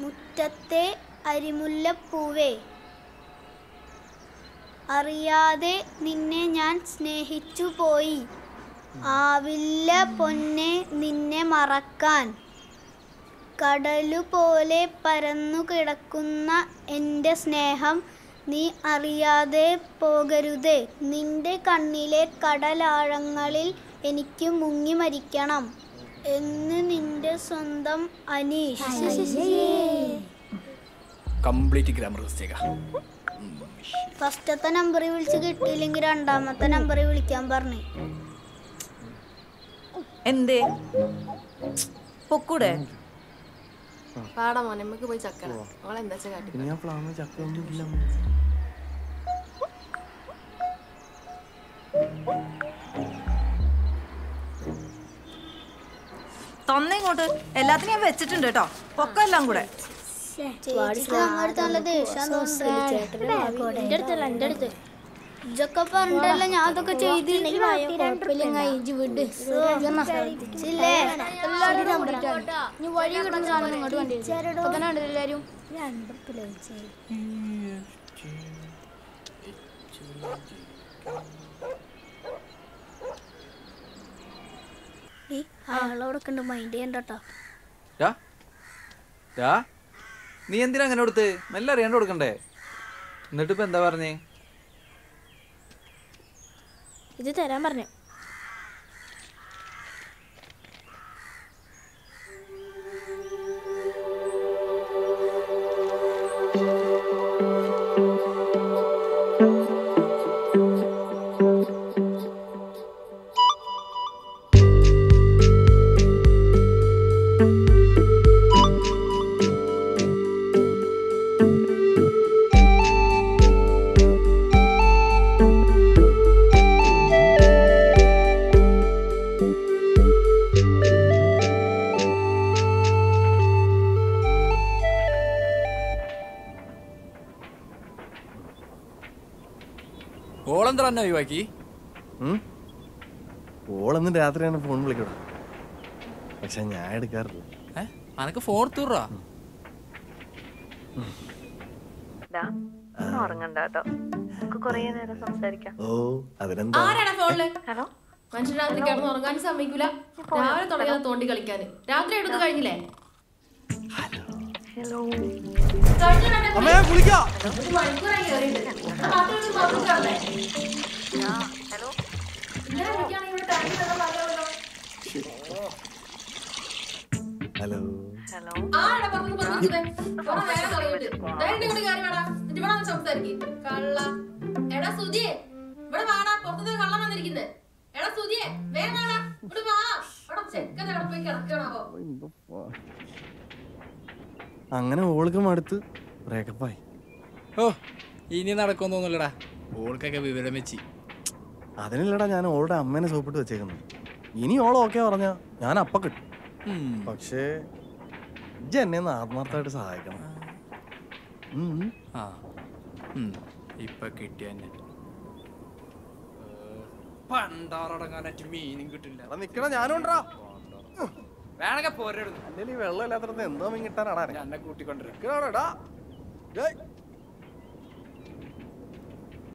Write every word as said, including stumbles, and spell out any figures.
മുറ്റത്തെ അരിമുല്ലപ്പൂവേ, അറിയാതെ നിന്നെ ഞാൻ സ്നേഹിച്ചു പോയി. ആവില്ല പൊന്നെ നിന്നെ മറക്കാൻ. കടലുപോലെ പരന്നു കിടക്കുന്ന എൻ്റെ സ്നേഹം നീ അറിയാതെ പോകരുതേ. നിന്റെ കണ്ണിലെ കടലാഴങ്ങളിൽ എനിക്ക് മുങ്ങി മരിക്കണം എന്ന് നിന്റെ സ്വന്തം അനീഷ്. Complete grammar മിസ്റ്റേക്കാ. ഫസ്റ്റത്തെ നമ്പറിൽ വിളിച്ച് കിട്ടിയില്ലെങ്കിൽ രണ്ടാമത്തെ നമ്പറിൽ വിളിക്കാൻ പറഞ്ഞു. എന്തേ പൊക്കൂടെ? പാടാ മോനെ, നമുക്ക് പോയി ചക്കണം. അവളെന്താ കാട്ടി തന്നെ ഇങ്ങോട്ട്. എല്ലാത്തിനും ഞാൻ വെച്ചിട്ടുണ്ട് കേട്ടോ, പൊക്കെല്ലാം കൂടെ. ഇതൊക്കെ പറഞ്ഞിട്ടല്ല ഞാൻ അതൊക്കെ ചെയ്ത്. വഴി കിട്ടുന്ന സാധനം ഇങ്ങോട്ട് കണ്ടില്ല എല്ലാരും. അയാളോടൊക്കെ ഉണ്ട്, മൈൻഡ് ചെയ്യണ്ടോ. നീ എന്തിനാ അങ്ങനെ കൊടുത്ത്? നല്ല അറിയാണ്ട് കൊടുക്കണ്ടേ? എന്നിട്ട് ഇപ്പൊ എന്താ പറഞ്ഞേ? ഇത് തരാൻ പറഞ്ഞു. ഒഴിവാക്കി ഓളൊന്നും രാത്രിയാണ് ഫോൺ വിളിക്കണം, പക്ഷെ ഞാൻ എടുക്കാറില്ല. അനക്ക് ഫോൺ തൂറാ ഓ അതിനെന്താ? ഹലോ, മനുഷ്യൻ രാത്രി കിടന്ന് ഉറങ്ങാൻ സമ്മതിക്കൂല. രാവിലെ തുടങ്ങിയത് തോണ്ടി കളിക്കാന്. രാത്രി എടുത്ത് കഴിഞ്ഞില്ലേ? ഹലോ അങ്ങനെ ഓൾക്കും അടുത്ത് ബ്രേക്കപ്പായി. ഓ ഇനി നടക്കുമെന്ന് തോന്നുന്നില്ലടാ, ഓൾക്കൊക്കെ വിവരം വെച്ച്. അതിനില്ലടാ ഞാൻ ഓളുടെ അമ്മേനെ സോപ്പിട്ട് വെച്ചേക്കുന്നു. ഇനി ഓൾ ഓക്കെ പറഞ്ഞ ഞാൻ അപ്പ കിട്ടും. പക്ഷേ ഇജ്ജ് എന്നെ ഒന്ന് ആത്മാർത്ഥമായിട്ട് സഹായിക്കണം. ഇപ്പൊ കിട്ടിയ പണ്ടാറടങ്ങാനായിട്ട് മീനും കിട്ടില്ല. നിക്കണ ഞാനുണ്ടാ വേണമെങ്കിൽ പോരെടുന്നു. വെള്ളം ഇല്ലാത്തത് എന്തോ മീൻ കിട്ടാനാടാ എന്നെ കൂട്ടിക്കൊണ്ടിരിക്കടാ.